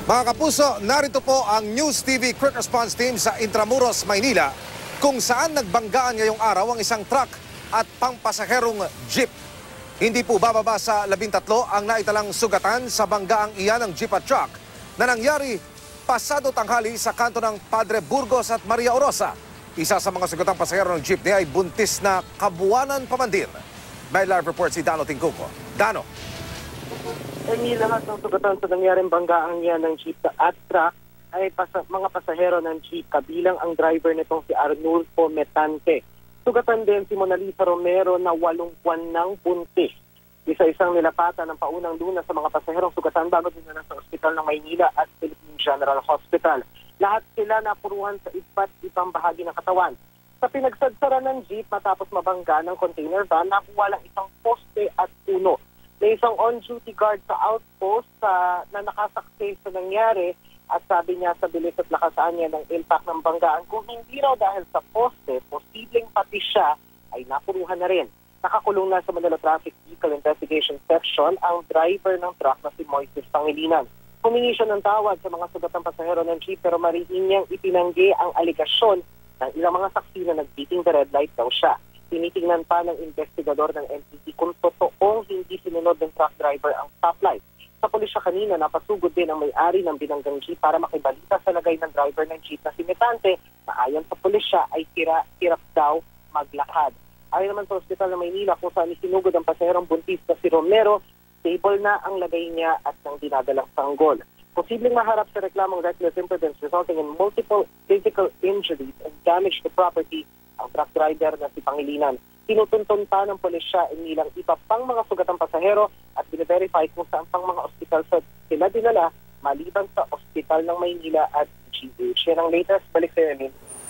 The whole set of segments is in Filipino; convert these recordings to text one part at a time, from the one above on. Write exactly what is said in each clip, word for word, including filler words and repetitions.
Mga kapuso, narito po ang News T V Quick Response Team sa Intramuros, Maynila, kung saan nagbanggaan ngayong araw ang isang truck at pangpasaherong jeep. Hindi po bababa sa labintatlo ang naitalang sugatan sa banggaang iyan ng jeep at truck na nangyari pasado tanghali sa kanto ng Padre Burgos at Maria Orosa. Isa sa mga sugatang pasahero ng jeep niya ay buntis na kabuwanan pa man din. May live report si Dano Tingkuko. Dano. Emi, lahat ng sugatan sa nangyaring banggaan niya ng jeep at truck ay pasa mga pasahero ng jeep, kabilang ang driver nitong si Arnulfo Metante. Sugatan din si Mona Lisa Romero na walong buwan ng buntis. Isa-isang nilapatan ng paunang lunas sa mga pasaherong sugatan bago dinala sa ospital ng Maynila at Philippine General Hospital. Lahat sila napuruhan sa iba't ibang bahagi ng katawan. Sa pinagsadsara ng jeep matapos mabangga ng container van, nakuha lang isang poste at puno. May isang on-duty guard sa outpost uh, na nakasaksi sa nangyari at sabi niya sa bilis at lakasaan niya ng impact ng banggaan. Kung hindi raw dahil sa poste, posibleng pati siya ay napuruhan na rin. Nakakulong na sa Manila Traffic Vehicle Investigation Section ang driver ng truck na si Moises Pangilinan. Humingi siya ng tawad sa mga sugatang pasahero ng jeep pero mariin niyang itinanggi ang aligasyon ng ilang mga saksi na nag-beating the red light daw siya. Tinitingnan pa ng investigador ng N P D kung totoong hindi sinunod ng truck driver ang stoplight. Sa pulisya kanina, napasugod din ang may-ari ng binanggang jeep para makibalita sa lagay ng driver ng jeep na si Metante na ayon sa pulisya ay tira, tirap daw maglakad. Ayon naman sa ospital ng Maynila kung saan isinugod ang pasaherong buntis na si Romero, stable na ang lagay niya at nang dinadalang sanggol. Posibleng maharap sa reklamong reckless imprudence resulting in multiple physical injuries and damage to property ang truck driver na si Pangilinan. Tinutuntun pa ng pulisya inilang iba pang mga sugatang pasahero at bine-verify kung saan pang mga ospital sa sila dinala maliban sa ospital ng Maynila at G H. Yan ang latest. Balik sa iyo,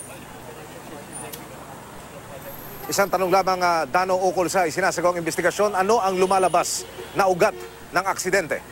Isang tanong lamang, uh, Dano, ukol sa isinasagawang investigasyon. Ano ang lumalabas na ugat ng aksidente?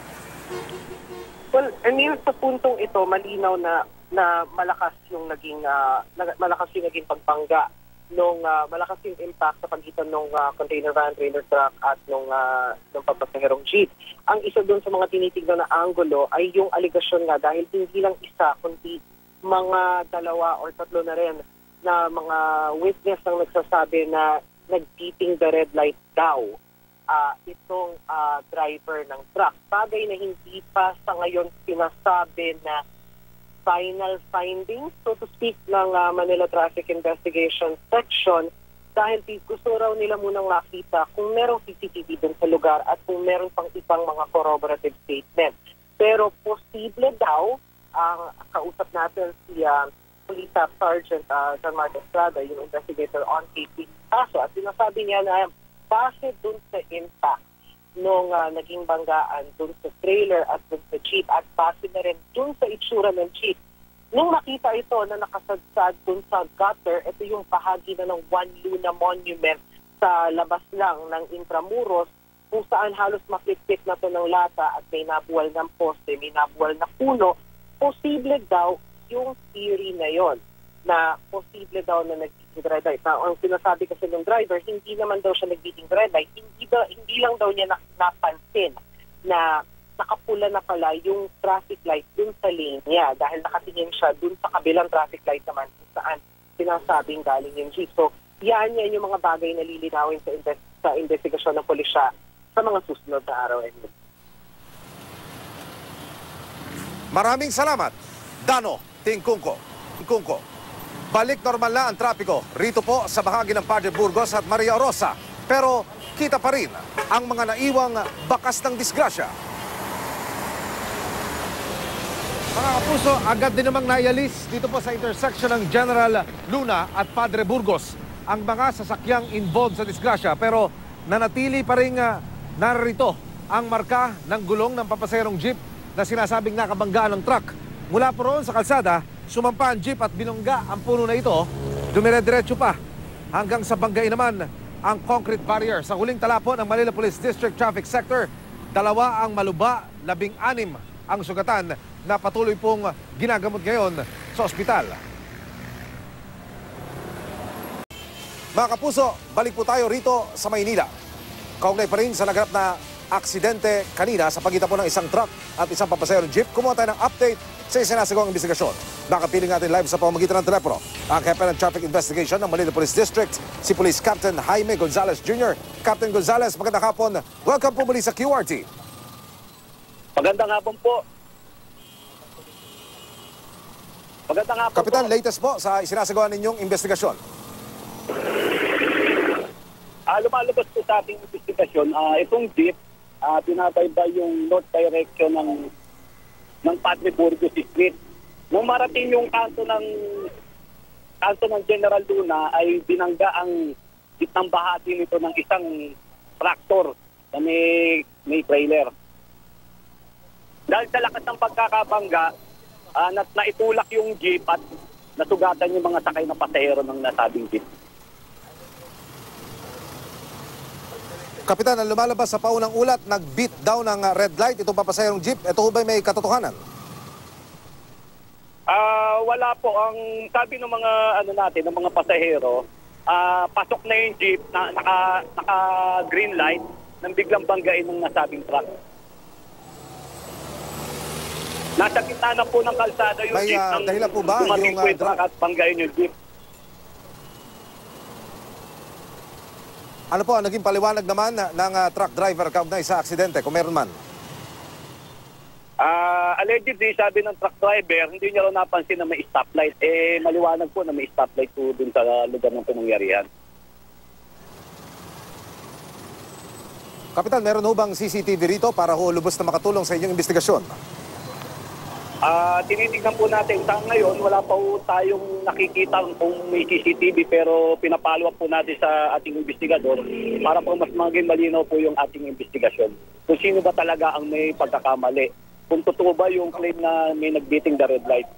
Well, I mean, sa puntong ito, malinaw na na malakas yung naging uh, malakas yung naging pagbangga nung uh, malakas yung impact sa pagitan ng uh, container van, trailer truck at nung uh, ng papasaherong jeep. Ang isa doon sa mga tinitignan na anggulo ay yung aligasyon nga dahil hindi lang isa kundi mga dalawa or tatlo na rin na mga witness ang nagsasabi na nag-beating the red light daw uh, itong uh, driver ng truck. Bagay na hindi pa sa ngayon sinasabi na final findings, so to speak, ng uh, Manila Traffic Investigation Section dahil gusto raw nila munang makita kung merong C C T V dun sa lugar at kung meron pang ibang mga corroborative statement. Pero posible daw, ang uh, kausap natin si uh, Police Staff Sergeant uh, John Marcos Estrada, yung investigator on case kaso, at sinasabi niya na base dun sa impact nung uh, naging banggaan dun sa trailer at dun sa jeep at base na rin dun sa itsura ng jeep. Nung makita ito na nakasadsad dun sa gutter, ito yung bahagi na ng One Luna Monument sa labas lang ng Intramuros kung saan halos makliktik na to ng lata at may nabuwal ng poste, may nabuwal na puno. Posible daw yung theory na yon na posible daw na nag-beating red light. Now, ang sinasabi kasi ng driver, hindi naman daw siya nag-beating red light. Hindi, ba, hindi lang daw niya napansin na nakapula na pala yung traffic light dun sa lane niya dahil nakatingin siya dun sa kabilang traffic light naman kung saan sinasabing galing yung jeep. So, yan yan yung mga bagay na lilinawin sa, invest sa investigasyon ng pulisya sa mga susunod na araw. Maraming salamat, Dano Tingkuko. Tingkuko. Balik normal na ang trapiko rito po sa bahagi ng Padre Burgos at Maria Orosa. Pero kita pa rin ang mga naiwang bakas ng disgrasya. Mga kapuso, agad din namang naialis dito po sa intersection ng General Luna at Padre Burgos ang mga sasakyang involved sa disgrasya. Pero nanatili pa rin uh, narito ang marka ng gulong ng papaserong jeep na sinasabing nakabanggaan ng truck. Mula po roon sa kalsada, sumampa ang jeep at binungga ang puno na ito, dumire-diretso pa hanggang sa banggain naman ang concrete barrier. Sa huling talapon ng Manila Police District Traffic Sector, dalawa ang maluba, labing-anim ang sugatan na patuloy pong ginagamot ngayon sa ospital. Mga kapuso, balik po tayo rito sa Maynila. Kaugnay pa rin sa naganap na aksidente kanina sa pagitan po ng isang truck at isang papasaherong jeep. Kumuha tayo ng update sa isinasagawang investigasyon. Nakapiling natin live sa pamamagitan ng telepono ang Hepe ng Traffic Investigation ng Manila Police District, si Police Captain Jaime Gonzalez Junior Captain Gonzalez, magandang hapon. Welcome po muli sa Q R T. Magandang hapon po. Magandang hapon Kapitan, po. latest po sa isinasagawa ninyong investigasyon. Ah, lumalabas po sa ating investigasyon, ah, itong jeep, ah, binabaybay yung north direction ng ng Padre Burgos Street. Nung marating yung kanto ng kanto ng General Luna ay binangga ang gitnang bahagi nito ng isang tractor na may, may trailer. Dahil sa lakas ng pagkakabangga, uh, na, naitulak yung jeep at nasugatan yung mga sakay na pasahero ng nasabing jeep. Kapitan, ang lumalabas sa paunang ulat, nag-beat down ng uh, red light itong papasaherong jeep. Ito ho ba may katotohanan? Ah, wala po. Ang sabi ng mga ano natin, ng mga pasahero, ah, pasok na yung jeep na naka, naka green light nang biglang banggain ng nasabing truck. Nasa gitna na po ng kalsada yung May, jeep uh, ng dahilan po ba dumating yung, po uh, yung truck at banggain yung jeep. Ano po ang naging paliwanag naman ng uh, truck driver kaugnay sa aksidente, kung meron man? Ah, allegedly, sabi ng truck driver, hindi niya raw napansin na may stoplight. Eh, maliwanag po na may stoplight po dun sa lugar ng pinangyarihan. Kapitan, meron ho bang C C T V rito para ho lubos na makatulong sa inyong investigasyon? Ah, tinitignan po natin. Sa ngayon, wala pa po tayong nakikita kung may C C T V pero pinapalo po natin sa ating investigador para po mas maging malinaw po yung ating investigasyon. Kung sino ba talaga ang may pagkakamali. Kung totoo ba yung claim na may nagbeating the red light.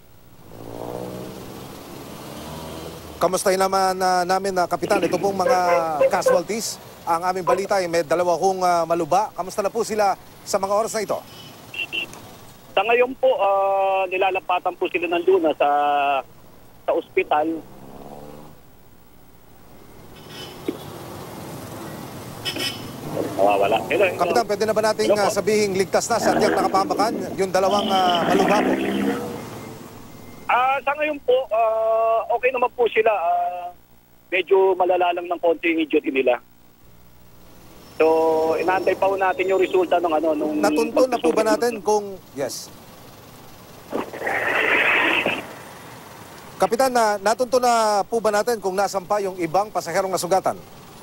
Kamustahin naman uh, namin, uh, Kapitan, ito pong mga casualties. Ang aming balita ay may dalawa hong uh, maluba. Kamusta na po sila sa mga oras na ito? Sa ngayon po, uh, nilalapatan po sila ng Luna sa, sa ospital. Nawawala. Hello, hello. Kapitan, pwede na ba nating uh, sabihing ligtas na sa tiyak nakapamakan yung dalawang uh, maluba po? Ah, sa ngayon po, uh, okay naman po sila. Uh, medyo malala lang ng konti yung injury nila. So, inaantay pa po natin yung resulta ng ano nung Natuntun na po ba natin kung yes? Kapitan, na natuntun na po ba natin kung nasan pa yung ibang pasaherong nasugatan?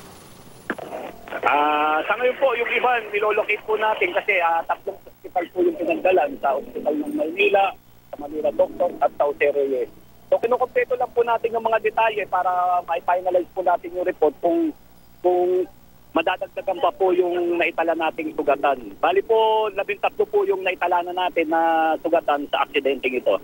Ah, sa ngayon po, yung iba nilolocate po natin kasi uh, tatlong hospital po yung pinagdalan sa hospital ng Maynila, sa Manila Doctor at sa Jose Reyes. So, kinukumpleto lang po natin yung mga detalye para ma-finalize po natin yung report kung kung madadagdagan pa po yung naitala nating sugatan. Bali po, labintatlo po yung naitala na natin na sugatan sa aksidenteng ito.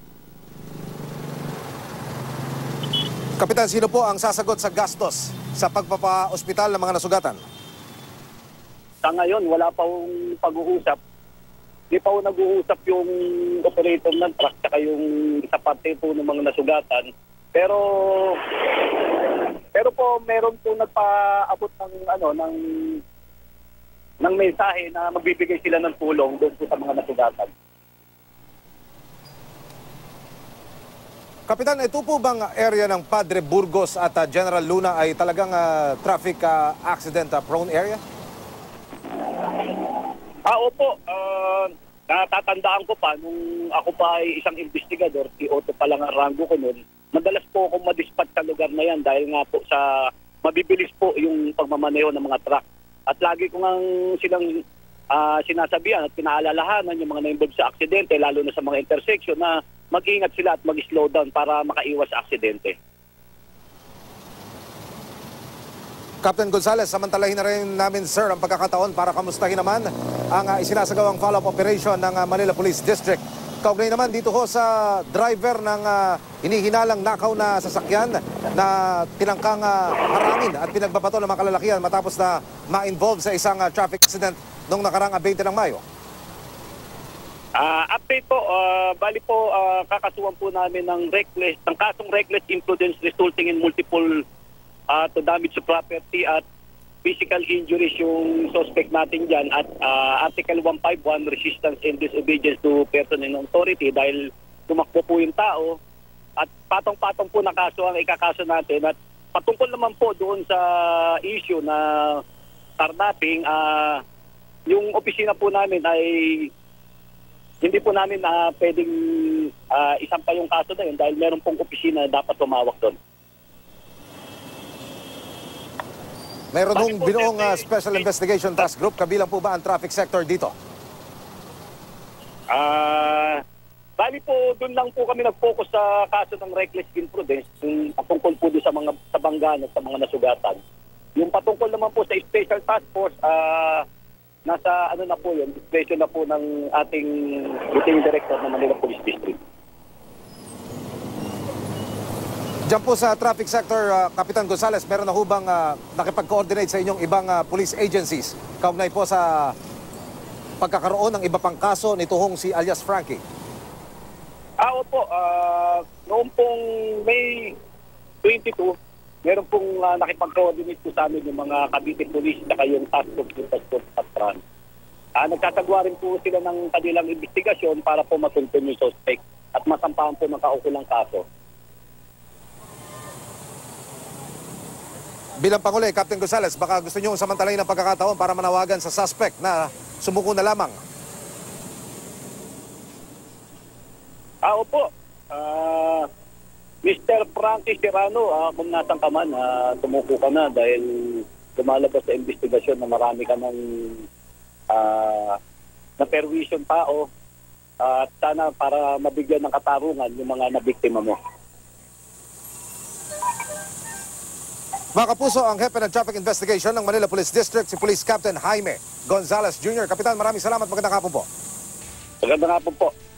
Kapitan, sino po ang sasagot sa gastos sa pagpapa-ospital ng mga nasugatan? Sa ngayon, wala pa pong pag-uusap. Hindi pa po nag-uusap yung operator ng truck saka yung sa parte po ng mga nasugatan. Pero pero po meron po nagpaabot ng ano ng ng mensahe na magbibigay sila ng tulong doon po sa mga nasugatan. Kapitan, ito po bang area ng Padre Burgos at uh, General Luna ay talagang uh, traffic uh, accident uh, prone area? Ah, opo. Uh, natatandaan ko pa nung ako pa ay isang investigador, si Otto pa lang ang rango ko noon. Madalas po akong madispatch sa lugar na yan dahil nga po sa mabibilis po yung pagmamaneho ng mga truck. At lagi ko ngang silang uh, sinasabihan at pinaalalahanan yung mga na-involved sa aksidente, lalo na sa mga intersection, na mag-ingat sila at mag-slow down para makaiwas sa aksidente. Captain Gonzalez, samantalahin na rin namin, sir, ang pagkakataon para kamustahin naman ang uh, isinasagawang follow-up operation ng uh, Manila Police District. Kaugnay naman dito ho sa driver ng uh, hinihinalang nakaw na sasakyan na tinangkang uh, harangin at pinagbabato ng mga kalalakihan matapos na ma-involve sa isang uh, traffic accident noong nakaraang twenty ng Mayo. Uh, update po, uh, bali po uh, kakasuhan po namin ng reckless, ng kasong reckless imprudence resulting in multiple uh, to damage to property at physical injuries yung suspect natin dyan at uh, Article one fifty-one, resistance and disobedience to person and authority dahil tumakbo po yung tao at patong-patong po na kaso ang ikakaso natin at patungkol naman po doon sa issue na carnapping, uh, yung opisina po namin ay hindi po namin uh, pwedeng uh, isampa yung kaso na yun dahil meron pong opisina na dapat tumawag doon. Meron hong binuong uh, Special Investigation Task Group. Kabilang po ba ang traffic sector dito? Ah, uh, bali po doon lang po kami nag-focus sa kaso ng reckless imprudence, yung patungkol po doon sa mga sa banggaan at sa mga nasugatan. Yung patungkol naman po sa Special Task Force, ah uh, nasa ano na po yun, discretion na po ng ating Lieutenant Director ng Manila Police District. Diyan po sa traffic sector, uh, Kapitan Gonzales, meron na hubang uh, nakipag-coordinate sa inyong ibang uh, police agencies kaugnay po sa pagkakaroon ng iba pang kaso nitong si alias Frankie? Ah, opo. Uh, noong pong May twenty-two, meron pong uh, nakipag-coordinate po sa amin yung mga Cavite Police at yung Task Force yung Task Force at Tran. Uh, nagsasagwa rin po sila ng kanilang investigasyon para po matuntun yung suspect at masampahan po ng kaukulang kaso. Bilang Pangulo, Captain Gonzales, baka gusto nyo samantalahin ng pagkakataon para manawagan sa suspect na sumuko na lamang. Ah, opo. Ah... Uh, Mister Frankie Serrano, uh, kung nasan ka man, uh, tumuko ka na dahil lumalabas sa investigasyon na marami ka ng uh, na perwisyon tao uh, at sana para mabigyan ng katarungan yung mga nabiktima mo. Mga kapuso, ang Hepe ng Traffic Investigation ng Manila Police District, si Police Captain Jaime Gonzales Junior Kapitan, maraming salamat. Magandang hapon po. Magandang hapon po.